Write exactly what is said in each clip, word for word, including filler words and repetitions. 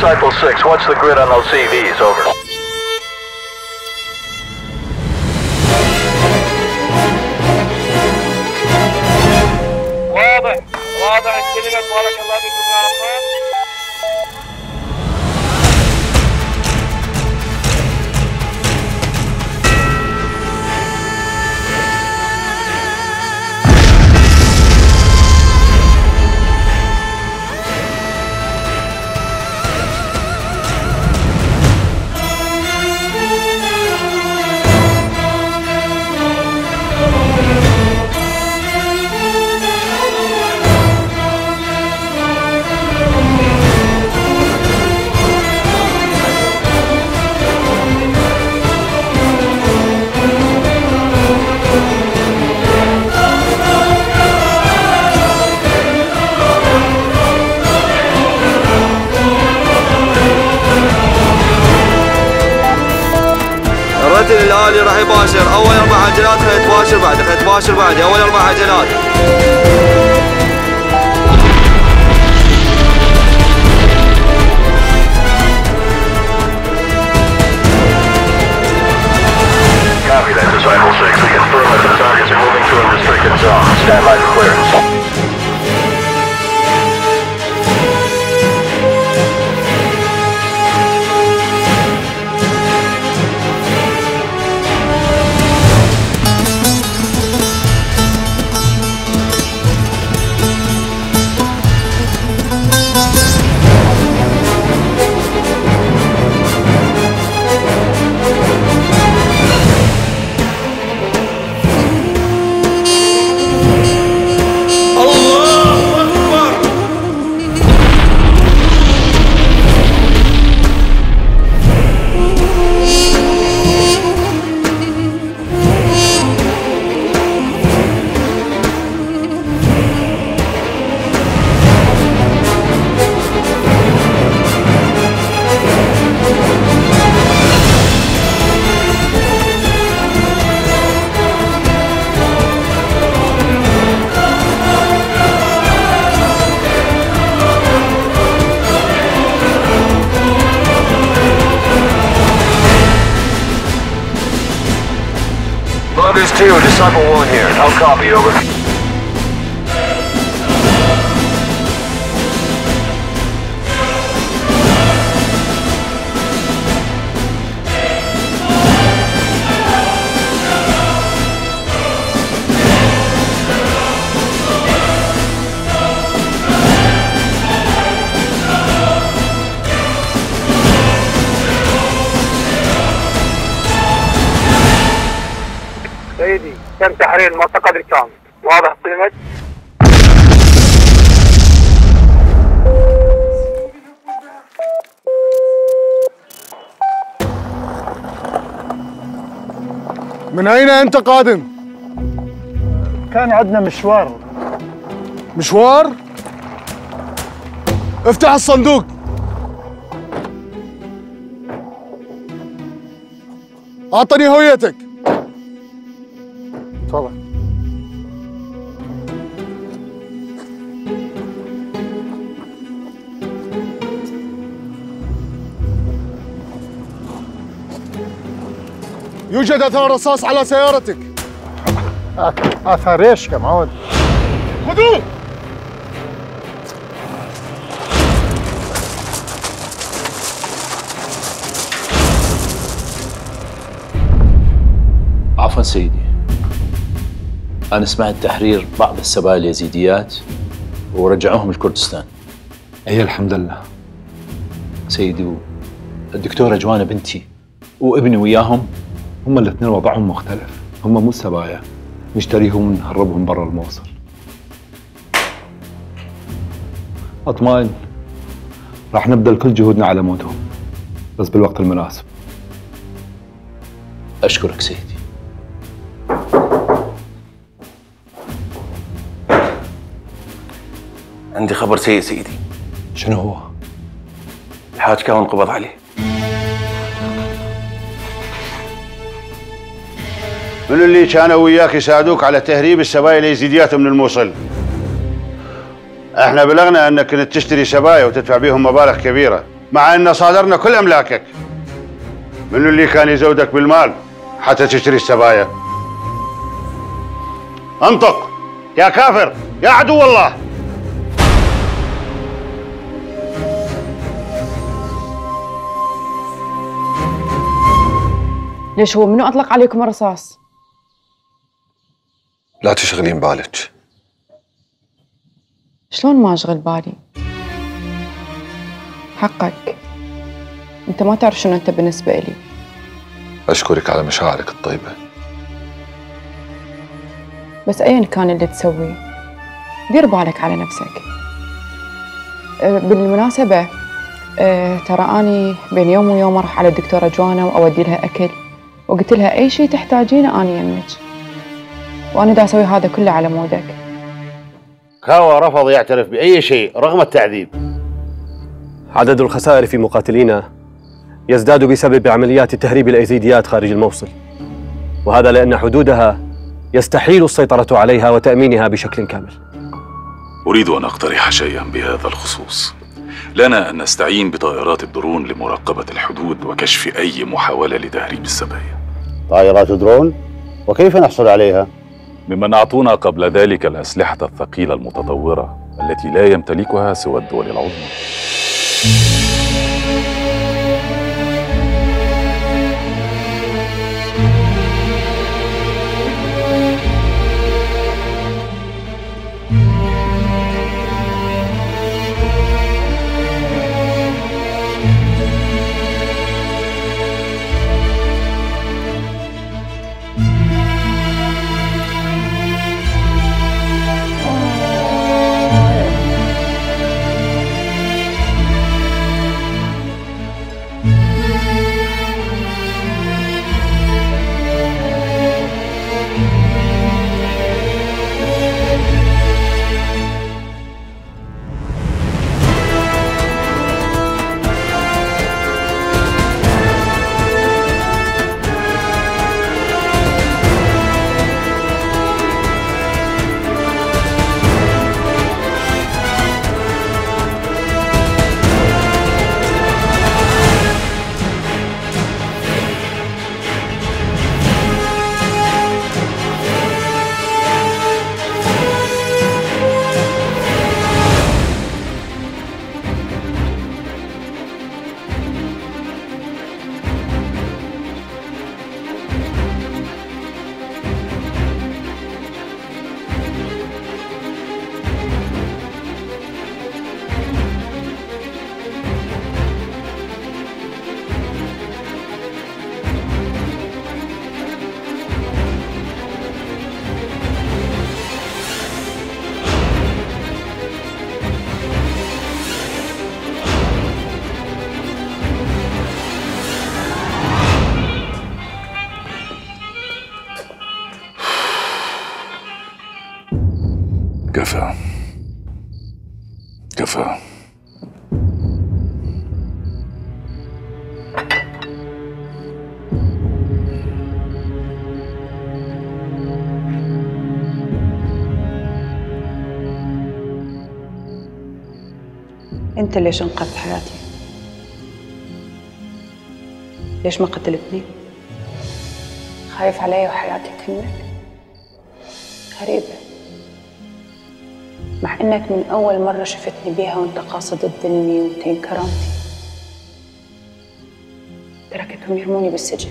Disciple six, what's the grid on those C Vs? Over. واضح واضح الكلمة. بارك الله بكم يا عمار. الرتل الآلي راح يباشر أول أربع عجلات، خلي تباشر بعده، خلي تباشر بعده، أول أربع عجلات. Copy that, Disciple six. We confirm that the targets are moving to a restricted zone. Stand by for clearance. Buggers two, Disciple one here. I'll copy, over. سيدي تم تحرير المنطقة بالكامل. واضح كلمة. من أين أنت قادم؟ كان عندنا مشوار. مشوار؟ افتح الصندوق. أعطني هويتك. تفضل. يوجد أثار رصاص على سيارتك. آثار ايش يا معود؟ خذوه. عفوا سيدي، أنا سمعت تحرير بعض السبايا اليزيديات ورجعوهم لكردستان. أي الحمد لله سيدي، الدكتورة جوانا بنتي وابني وياهم هم الاثنين وضعهم مختلف، هم مو سبايا، نشتريهم ونهربهم برا الموصل. أطمئن، راح نبذل كل جهودنا على موتهم بس بالوقت المناسب. أشكرك سيدي. عندي خبر سيء سيدي. شنو هو؟ الحاج كان انقبض عليه. من اللي كانوا وياك يساعدوك على تهريب السبايا اليزيديات من الموصل؟ احنا بلغنا انك كنت تشتري سبايا وتدفع بيهم مبالغ كبيره، مع أن صادرنا كل أملاكك. منو اللي كان يزودك بالمال حتى تشتري السبايا؟ انطق يا كافر يا عدو الله. ليش هو منو أطلق عليكم الرصاص؟ لا تشغلين بالك. شلون ما أشغل بالي؟ حقك، أنت ما تعرف شنو أنت بالنسبة إلي. أشكرك على مشاعرك الطيبة. بس أيا كان اللي تسويه دير بالك على نفسك. بالمناسبة ترى أني بين يوم ويوم أروح على الدكتورة جوانا وأودي لها أكل، وقلت لها أي شيء تحتاجينه أنا يمك، وأنا دا أسوي هذا كله على مودك. كاوا رفض يعترف بأي شيء رغم التعذيب. عدد الخسائر في مقاتلينا يزداد بسبب عمليات تهريب الأيزيديات خارج الموصل، وهذا لأن حدودها يستحيل السيطرة عليها وتأمينها بشكل كامل. أريد أن أقترح شيئا بهذا الخصوص. لنا أن نستعين بطائرات الدرون لمراقبة الحدود وكشف أي محاولة لتهريب السبايا. طائرات درون؟ وكيف نحصل عليها؟ ممن أعطونا قبل ذلك الأسلحة الثقيلة المتطورة التي لا يمتلكها سوى الدول العظمى. كفى كفى. أنت ليش أنقذت حياتي؟ ليش ما قتلتني؟ خايف علي وحياتي تهمك؟ غريبة، مع إنك من أول مرة شفتني بيها وأنت قاصد تذلني وتهين كرامتي. تركتهم يرموني بالسجن،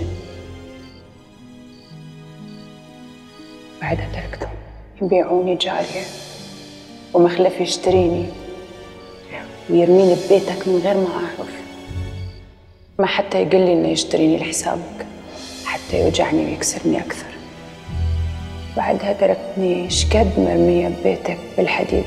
بعدها تركتهم يبيعوني جارية ومخلف يشتريني ويرميني ببيتك من غير ما أعرف، ما حتى يقول لي إنه يشتريني لحسابك، حتى يوجعني ويكسرني أكثر. بعدها تركتني شكد مرمية ببيتك بالحديد.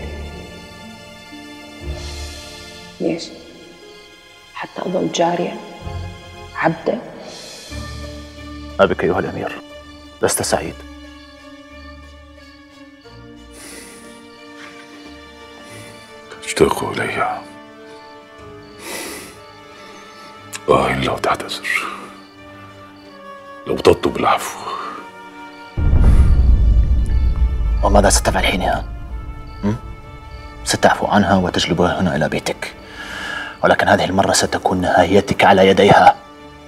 ليش؟ حتى أظل جارية عبدة؟ أبك أيها الأمير، لست سعيد. اشتاق إليها. آه إن لو تعتذر، لو تطلب العفو. وماذا ستفعل حينها؟ ستعفو عنها وتجلبها هنا إلى بيتك، ولكن هذه المرة ستكون نهايتك على يديها.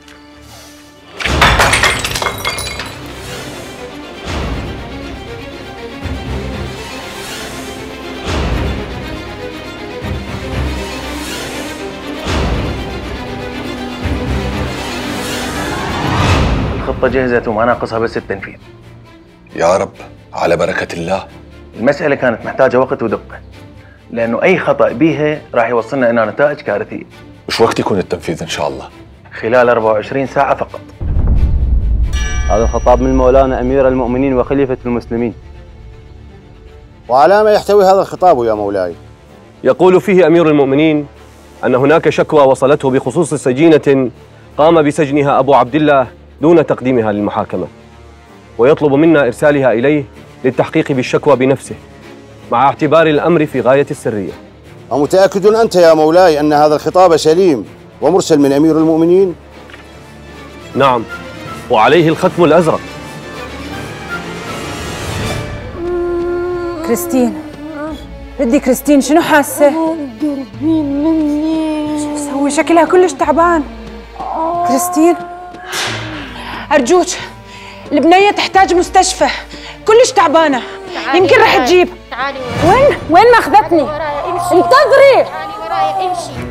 الخطة جهزت وما ناقصها بس التنفيذ. يا رب، على بركة الله. المسألة كانت محتاجة وقت ودقة، لأنه أي خطأ بيها راح يوصلنا إلى نتائج كارثية. وش وقت يكون التنفيذ إن شاء الله؟ خلال أربعة وعشرين ساعة فقط. هذا الخطاب من مولانا أمير المؤمنين وخليفة المسلمين. وعلى ما يحتوي هذا الخطاب يا مولاي؟ يقول فيه أمير المؤمنين أن هناك شكوى وصلته بخصوص سجينة قام بسجنها أبو عبد الله دون تقديمها للمحاكمة، ويطلب منا إرسالها إليه للتحقيق بالشكوى بنفسه مع اعتبار الأمر في غاية السرية. ومتأكد أنت يا مولاي أن هذا الخطاب سليم ومرسل من أمير المؤمنين؟ نعم، وعليه الختم الأزرق. كريستين، ردي كريستين، شنو حاسة؟ قربين مني. شو تسوي؟ شكلها كلش تعبان. كريستين أرجوك، البنية تحتاج مستشفى، كلش تعبانة، يمكن رح تجيب. تعالي وين؟ وين ماخذتني؟ انتظري. تعالي وراي، امشي.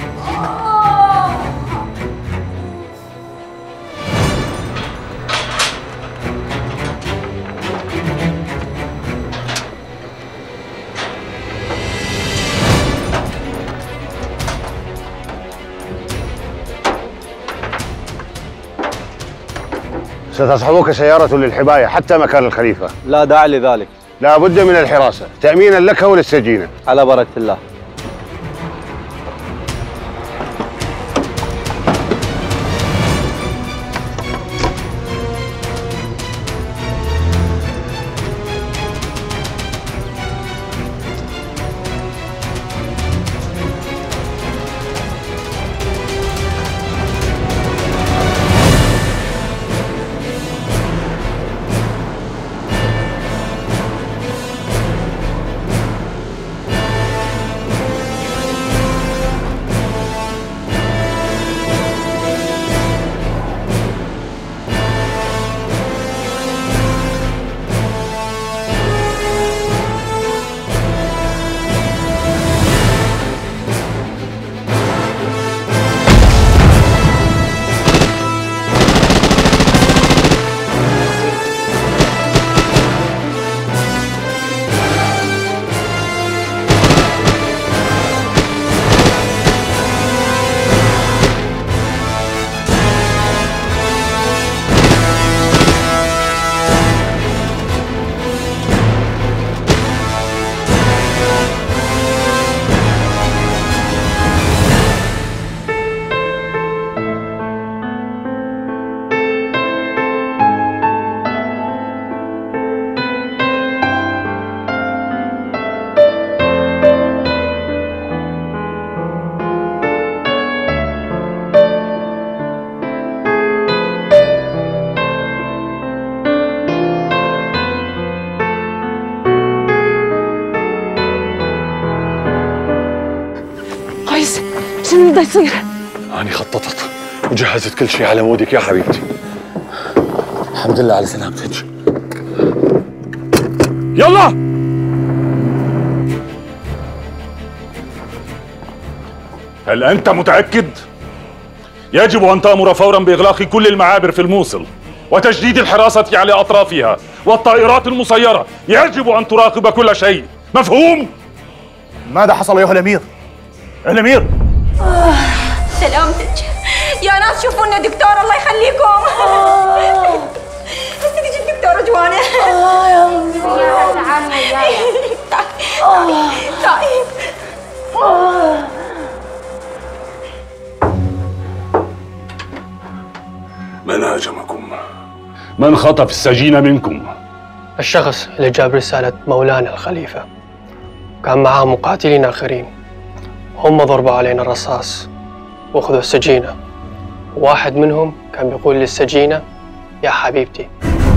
ستصحبك سيارة للحماية حتى مكان الخليفة. لا داعي لذلك. لا بد من الحراسة تأمينا لك وللسجينة. على بركة الله. شنو بده يصير؟ أنا خططت وجهزت كل شيء على مودك يا حبيبتي. الحمد لله على سلامتك. يلا هل أنت متأكد؟ يجب أن تأمر فورا بإغلاق كل المعابر في الموصل وتجديد الحراسة على أطرافها، والطائرات المسيرة يجب أن تراقب كل شيء، مفهوم؟ ماذا حصل أيها الأمير؟ الأمير آه، سلامتك يا ناس، شوفوا لنا دكتور الله يخليكم. هسه تجي الدكتورة جوانا. اه يا امي تعالي وياي. تعالي تعالي. من هاجمكم؟ من خطف السجين منكم؟ الشخص اللي جاب رسالة مولانا الخليفة كان معاه مقاتلين آخرين، هم ضربوا علينا الرصاص واخذوا السجينة. واحد منهم كان بيقول للسجينة يا حبيبتي.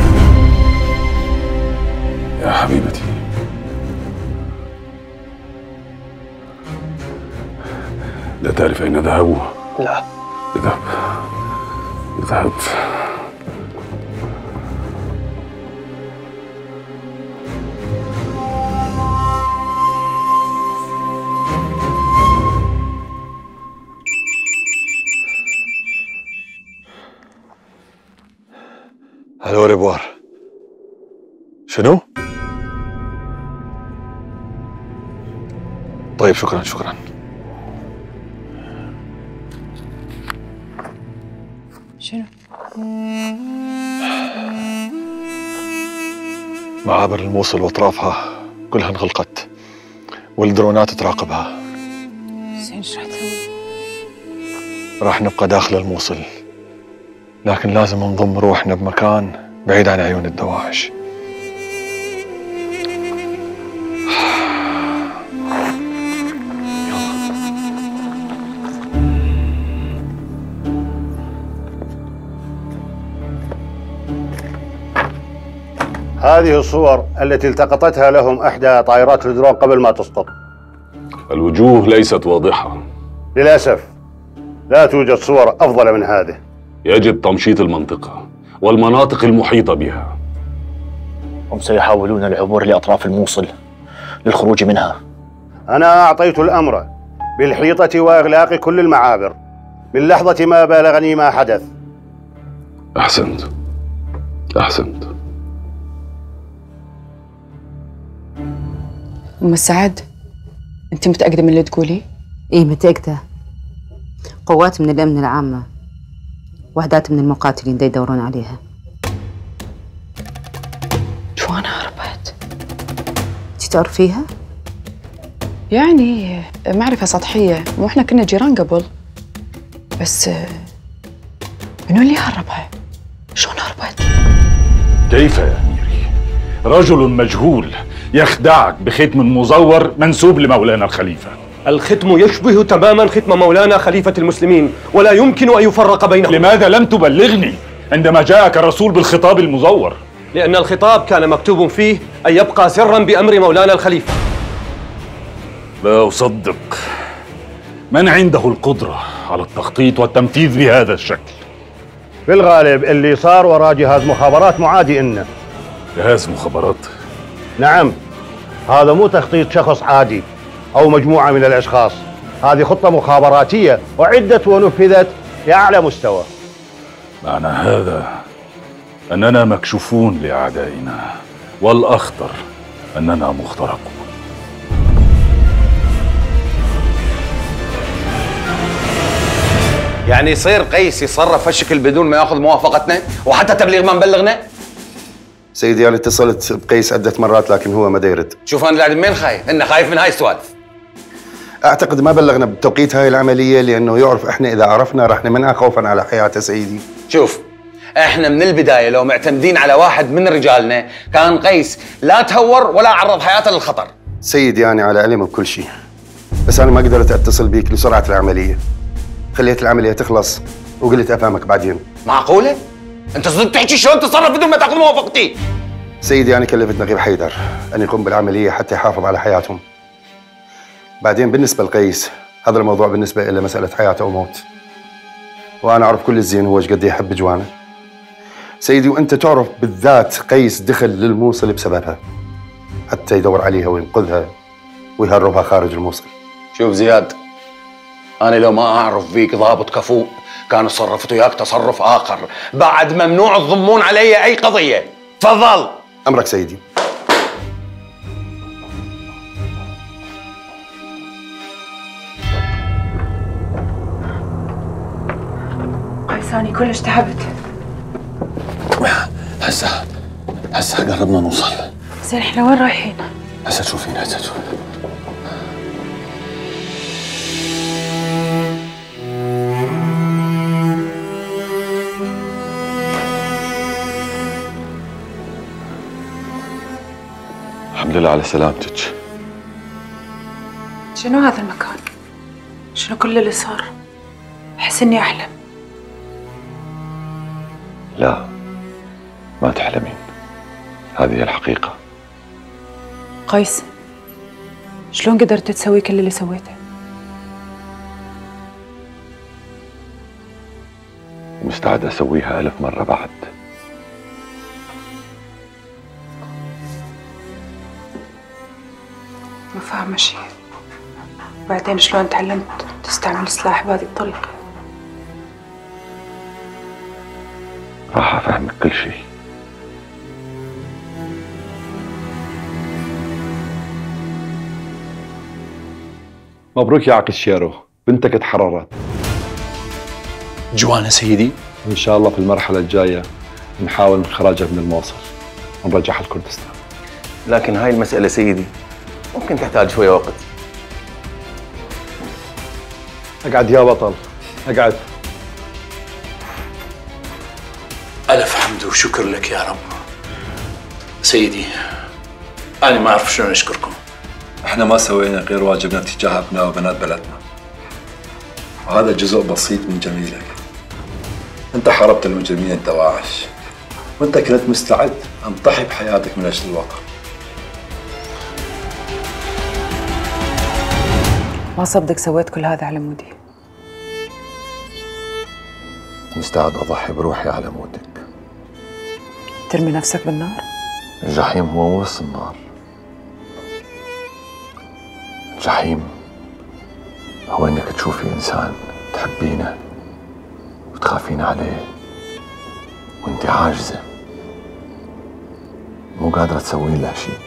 يا حبيبتي، لا تعرف أين ذهبوا؟ لا. اذهب اذهب. الو ريبوار. شنو؟ طيب شكرا شكرا. شنو؟ معابر الموصل واطرافها كلها انغلقت والدرونات تراقبها. زين ايش راح تسوي؟ راح نبقى داخل الموصل، لكن لازم نضم روحنا بمكان بعيد عن عيون الدواعش. هذه الصور التي التقطتها لهم إحدى طائرات الدرون قبل ما تسقط. الوجوه ليست واضحة. للأسف لا توجد صور أفضل من هذه. يجب تمشيط المنطقة والمناطق المحيطة بها. هم سيحاولون العبور لأطراف الموصل للخروج منها. أنا أعطيت الأمر بالحيطة وإغلاق كل المعابر من لحظة ما بلغني ما حدث. أحسنت أحسنت. أم سعد، أنت متأكدة من اللي تقولي؟ إيه متأكدة. قوات من الأمن العامة وحدات من المقاتلين دا يدورون عليها. جوان هربت؟ أنت تعرفيها؟ يعني معرفة سطحية، مو إحنا كنا جيران قبل. بس منو اللي هربها؟ شلون هربت؟ كيف يا أميري؟ رجل مجهول يخدعك بختم مزور منسوب لمولانا الخليفة. الختم يشبه تماما ختم مولانا خليفة المسلمين ولا يمكن أن يفرق بينهم. لماذا لم تبلغني عندما جاءك الرسول بالخطاب المزور؟ لأن الخطاب كان مكتوب فيه أن يبقى سرا بأمر مولانا الخليفة. لا أصدق. من عنده القدرة على التخطيط والتنفيذ بهذا الشكل؟ في الغالب اللي صار وراء جهاز مخابرات معادي إنه. جهاز مخابرات؟ نعم، هذا مو تخطيط شخص عادي أو مجموعة من الأشخاص، هذه خطة مخابراتية أعدت ونفذت لأعلى مستوى. معنى هذا أننا مكشوفون لأعدائنا، والأخطر أننا مخترقون. يعني يصير قيس يتصرف هالشكل بدون ما ياخذ موافقتنا وحتى تبليغ ما مبلغنا؟ سيدي أنا اتصلت بقيس عدة مرات لكن هو ما يرد. شوف أنا قاعد من خايف؟ إنه خايف من هاي السوالف. أعتقد ما بلغنا بتوقيت هاي العملية لأنه يعرف إحنا إذا عرفنا رح نمنعها خوفا على حياته سيدي. شوف إحنا من البداية لو معتمدين على واحد من رجالنا كان قيس لا تهور ولا عرض حياته للخطر. سيدي أنا على علم بكل شيء، بس أنا ما قدرت أتصل بيك لسرعة العملية. خليت العملية تخلص وقلت أفهمك بعدين. معقولة؟ أنت صدق تحكي شلون تتصرف بدون ما تاخذ موافقتي؟ سيدي أنا كلفت نقيب حيدر أن يقوم بالعملية حتى يحافظ على حياتهم. بعدين بالنسبة لقيس هذا الموضوع بالنسبة إلى مسألة حياة أو موت، وأنا أعرف كل الزين هو ايش قد يحب جوانا سيدي، وأنت تعرف بالذات قيس دخل للموصل بسببها حتى يدور عليها وينقذها ويهربها خارج الموصل. شوف زياد، أنا لو ما أعرف فيك ضابط كفؤ كان صرفت وياك تصرف آخر. بعد ممنوع تضمون علي أي قضية. تفضل. أمرك سيدي. قيساني كلش تعبت. هسه هسه قربنا نوصل. زين احنا وين رايحين؟ هسه تشوفين هسه تشوفين. الحمد لله على سلامتك. شنو هذا المكان؟ شنو كل اللي صار؟ أحس إني أحلم. لا ما تحلمين، هذه هي الحقيقة. قيس، شلون قدرت تسوي كل اللي سويته؟ مستعد أسويها ألف مرة بعد. ما فاهمة شيء. وبعدين شلون تعلمت تستعمل السلاح بهذه الطريقة؟ راح أفهمك كل شيء. مبروك يا عقل شيرو، بنتك تحررت. جوانا سيدي؟ إن شاء الله في المرحلة الجاية نحاول إخراجها من الموصل ونرجعها لكردستان. لكن هاي المسألة سيدي ممكن تحتاج شوية وقت. اقعد يا بطل، اقعد. ألف حمد وشكر لك يا رب. سيدي أنا ما أعرف شلون أشكركم. احنا ما سوينا غير واجبنا تجاه ابناء وبنات بلدنا، وهذا جزء بسيط من جميلك. انت حاربت المجرمين الدواعش، وانت كنت مستعد ان تضحي بحياتك من اجل الوطن. ما صدق سويت كل هذا على مودي. مستعد أضحي بروحي على موتك. ترمي نفسك بالنار؟ الجحيم هو مو بس النار، الجحيم هو انك تشوفي انسان تحبينه وتخافين عليه وانت عاجزة مو قادرة تسوين له شيء.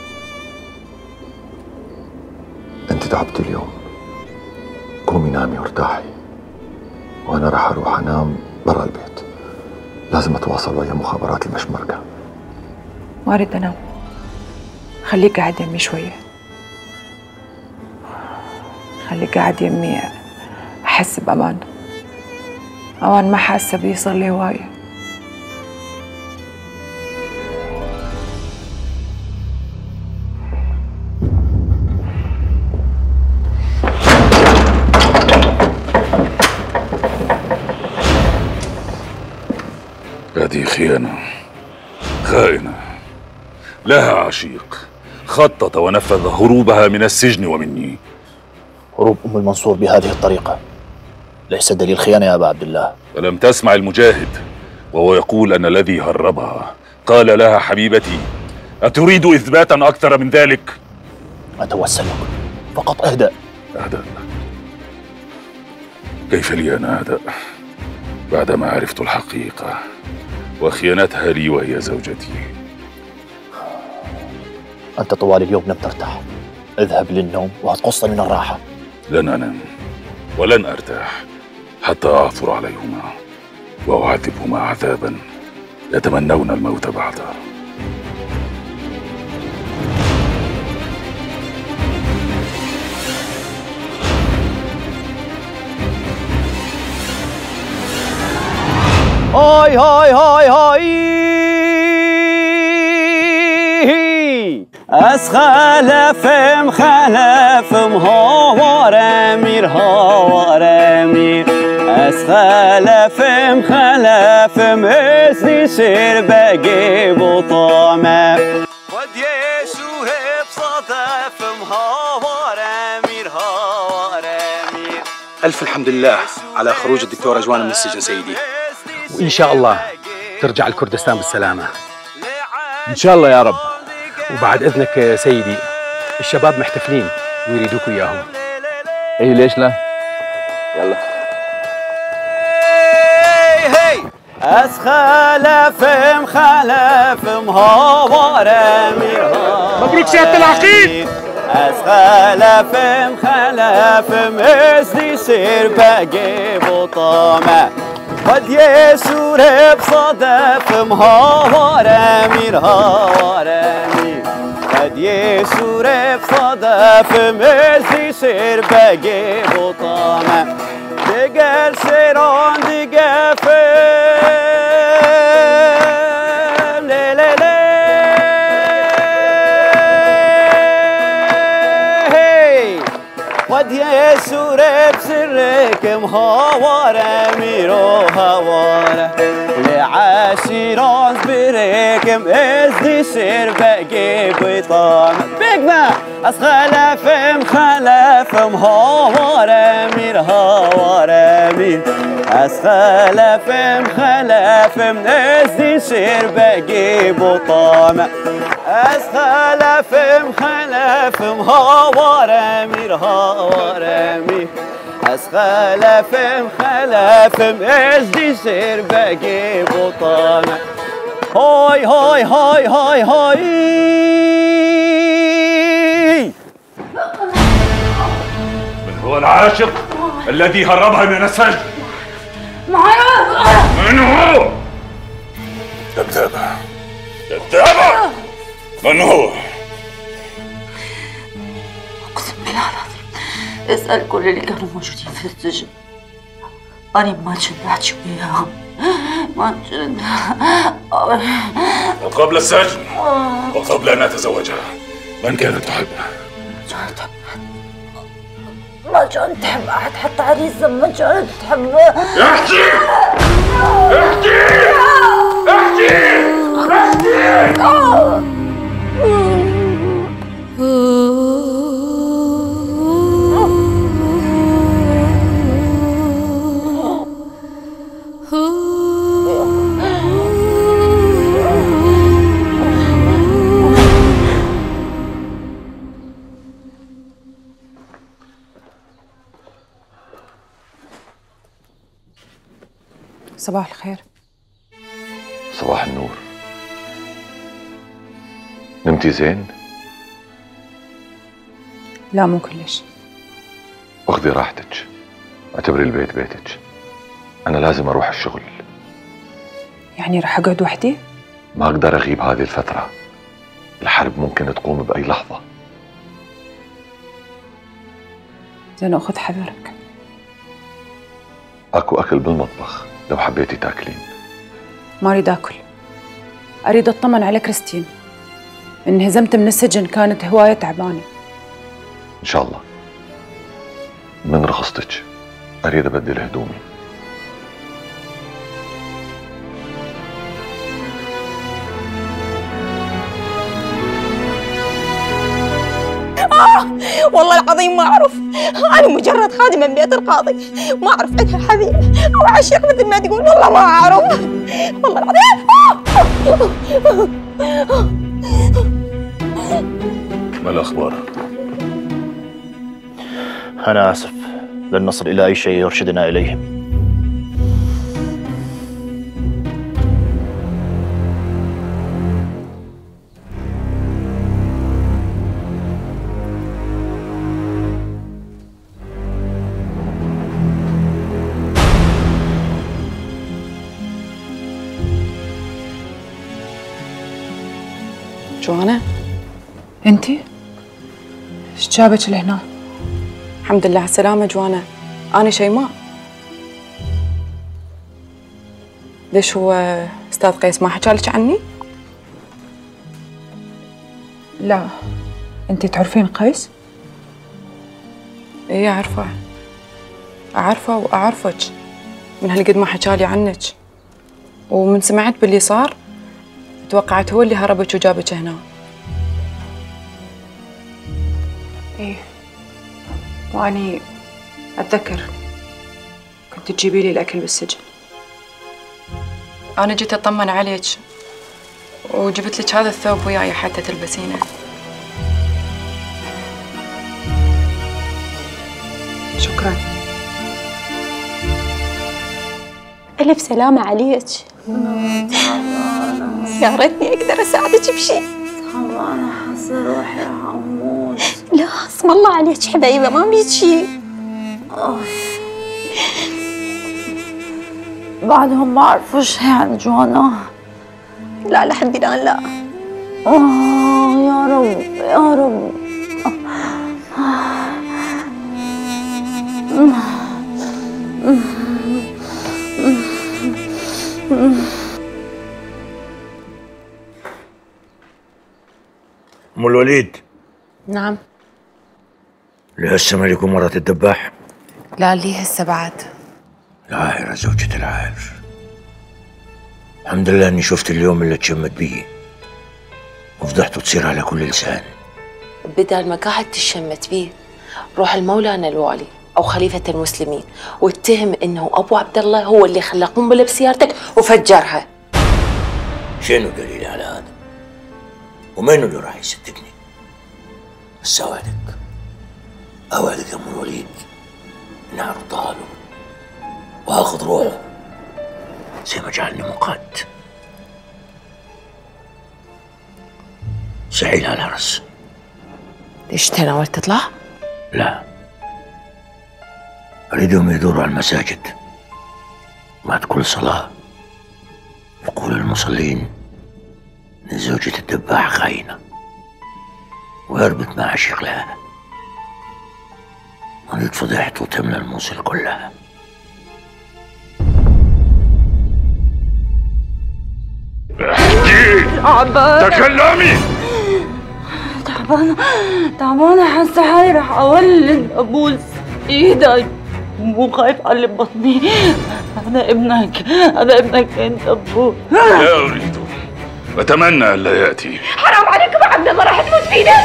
انت تعبت اليوم، قومي نامي وارتاحي، وانا راح اروح انام برا البيت. لازم اتواصل ويا مخابرات المشمركة. ما اريد انام، خليك قاعد يمي شوية. خليك قاعد يمي احس بامان. امان ما حاسة بيه صار لي هواية. هذه خيانة، خائنة، لها عشيق، خطط ونفذ هروبها من السجن ومني. هروب أم المنصور بهذه الطريقة ليس دليل خيانة يا أبا عبد الله. ألم تسمع المجاهد وهو يقول أن الذي هربها قال لها حبيبتي؟ أتريد إثباتا أكثر من ذلك؟ أتوسلك فقط اهدأ. أهدأ؟ كيف لي أن أهدأ بعدما عرفت الحقيقة وخيانتها لي وهي زوجتي؟ أنت طوال اليوم لم ترتاح، اذهب للنوم وهتقص من الراحة. لن أنام ولن أرتاح حتى أعثر عليهما وأعذبهما عذابا يتمنون الموت بعده. هاي هاي هاي هاي از خلفم خلفم هاوار امیر هاوار امیر از خلفم خلفم ازنی سر بگی بطامه ود یسوع بصدفم هاوار امیر هاوار امیر. ألف الحمد لله على خروج الدكتورة جوانا من السجن سيدي، وإن شاء الله ترجع لكردستان بالسلامة. إن شاء الله يا رب. وبعد إذنك سيدي الشباب محتفلين ويريدوك إياهم. إيه ليش لا؟ يلا. از خلفم خلفم هاوار امیر هاوار. مبروك سيادة العقيد. از خلفم خلفم ازنی سر بگی بطامه ود یسوع بصدفم هاوار امیر هاوار امیر ود یسوع بصدفم ازنی سر بگی بطامه دیگر سران دیگر فهم لی لی لی ود یسوع بسرکم هاوار امیر و هاواره عاشرون بريكم ازدي سير بقي بطام بيقنا از خلفم خلفم هاوار امیر هاوار امیر از خلفم خلفم ازدي سير بقي بطام از خلفم خلفم هاوار امیر هاوار امیر از خلفم خلفم ازدي سير بقي بطانة هاي هاي هاي هاي هاي من هو العاشق الذي هربها من السجن؟ معاذ. من هو؟ كذابة كذابة. من هو؟ اقسم بالله العظيم اسأل كل اللي كانوا موجودين في السجن. أنا ما كنت أحكي وياهم، ما كنت. وقبل السجن وقبل أن أتزوجها من كانت تحبها؟ ما كنت تحب أحد حتى عريسة ما كنت تحبه. احكي احكي احكي احكي. صباح الخير. صباح النور. نمتي زين؟ لا مو كلش. واخذي راحتك، اعتبري البيت بيتك. أنا لازم أروح الشغل. يعني رح أقعد وحدي؟ ما أقدر أغيب هذه الفترة، الحرب ممكن تقوم بأي لحظة. زين أخذ حذرك. أكو أكل بالمطبخ لو حبيتي تاكلين. ما أريد أكل، أريد أطمن على كريستين. انهزمت من السجن كانت هواية تعبانة. إن شاء الله. من رخصتك أريد أبدل هدومي. آه والله العظيم ما أعرف، أنا مجرد خادمة من بيت القاضي، ما أعرف عنها حبيب أو عشيق مثل ما تقول، والله ما أعرف والله العظيم. ما الأخبار؟ أنا آسف، لن نصل إلى أي شيء يرشدنا إليه. جوانا انتي؟ ايش جابك لهنا؟ الحمد لله على السلامة جوانا. أنا شيماء. ليش هو أستاذ قيس ما حكالك عني؟ لا، انتي تعرفين قيس؟ ايه أعرفه، أعرفه وأعرفك من هالقد ما حكالي عنك، ومن سمعت باللي صار توقعت هو اللي هربك وجابك هنا. ايه، واني اتذكر كنت تجيبي لي الاكل بالسجن. انا جيت اطمن عليك وجبت لك هذا الثوب وياي حتى تلبسينه. شكرا. ألف سلامة عليك. يا ريتني أقدر أساعدك بشيء. أنا حاسة روحي راح أموت. لا اسم الله عليك حبايبة، ما بيك شيء. بعدهم ما عرفوا شيء عن جوانا. لا لحد الآن لا. آه يا رب يا رب. أم الوليد. نعم. لهسه مالكم مرة الدباح؟ لا لي هسه بعد. العاهرة زوجة العاهر. الحمد لله اني شفت اليوم اللي تشمت بيه وفضحته تصير على كل لسان. بدل ما قاعد تشمت بيه روح المولانا الوالي او خليفه المسلمين واتهم انه ابو عبد الله هو اللي خلى قنبله بسيارتك وفجرها. شنو دليل على هذا؟ ومين اللي راح يصدقني؟ بس اوعدك اوعدك يا ام الوليد اني اعرضها له واخذ روحه زي ما جعلني مقاد. سعيد على العرس. ليش تناولت تطلع؟ لا، أريدهم يدوروا على المساجد بعد كل صلاة يقول المصلين إن زوجة الدباح خاينة ويربط مع عشيق لها، ولد فضيحته تملى الموصل كلها. احكي تكلمي. تعبانة تعبانة حاسة حالي راح أولد أبوس إيدك، مو خايف على بطني. أنا ابنك أنا ابنك أنت أبوه. لا أريد، أتمنى ألا يأتي. حرام عليكم يا عبد الله، راح تموت في ايدك.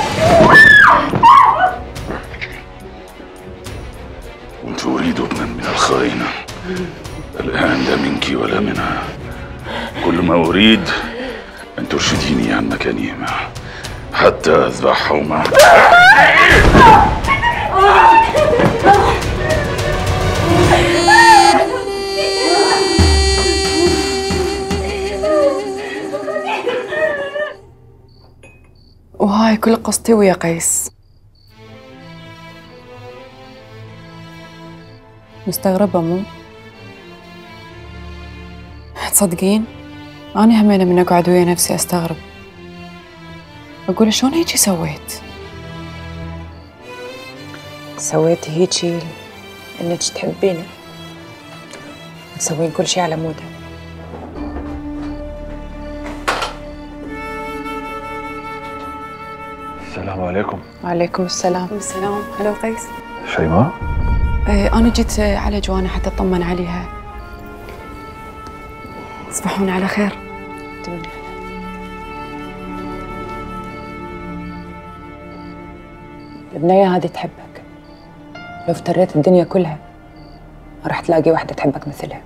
كنت أريد ابنا من الخائنة، الآن لا منك ولا منها. كل ما أريد أن ترشديني عن مكانهما حتى أذبحهما. وهاي كل قصتي ويا قيس. مستغربة مو؟ تصدقين؟ أنا همينة من أقعد ويا نفسي أستغرب، أقول شلون هيجي سويت؟ سويت هيجي إنك تحبيني وتسوين كل شي على مودها. السلام عليكم. وعليكم السلام. السلام. هلا قيس. شيماء؟ ايه أنا جيت على جوانا حتى أطمن عليها. تصبحون على خير. البنية هذه تحبك، لو افتريت الدنيا كلها ما راح تلاقي واحدة تحبك مثلها.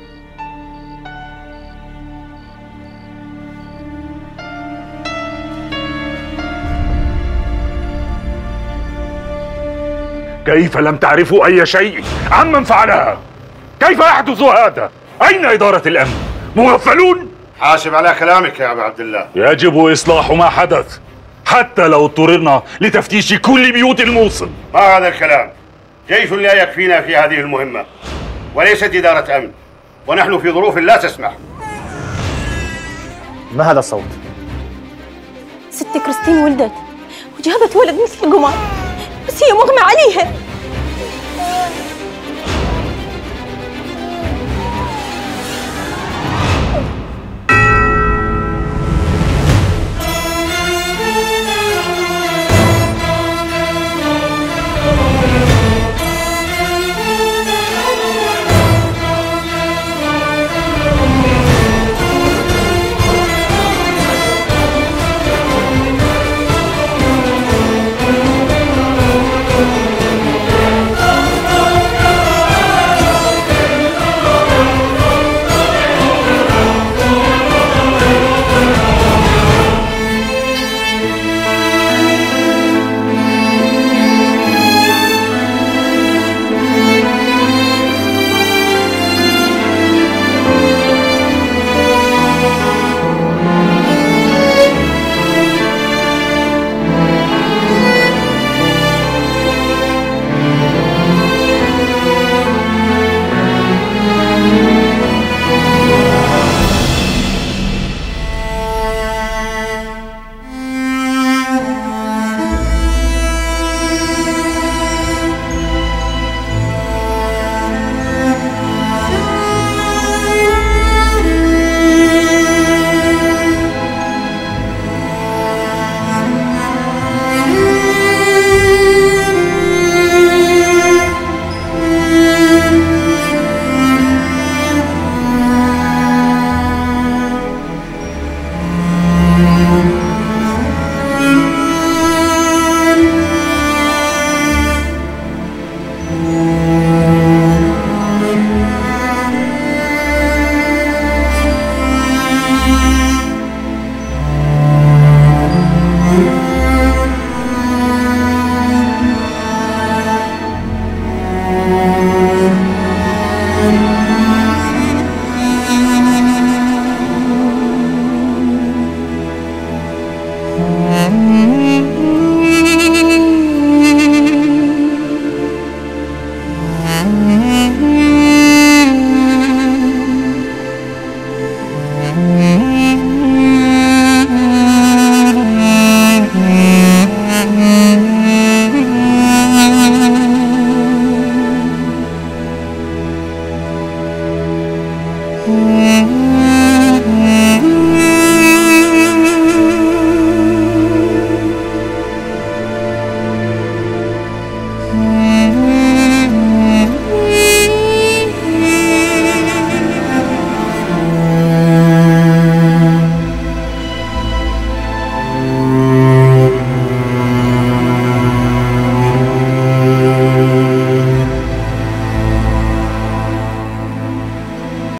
كيف لم تعرفوا أي شيء عمن فعلها؟ كيف يحدث هذا؟ أين إدارة الأمن؟ مغفلون؟ حاسب على كلامك يا أبو عبد الله. يجب إصلاح ما حدث حتى لو اضطررنا لتفتيش كل بيوت الموصل. ما هذا الكلام؟ جيش لا يكفينا في هذه المهمة، وليست إدارة أمن، ونحن في ظروف لا تسمح. ما هذا الصوت؟ ستي كريستين ولدت وجابت ولد مثل القمر، بس هي مغمى عليها. Mm-hmm.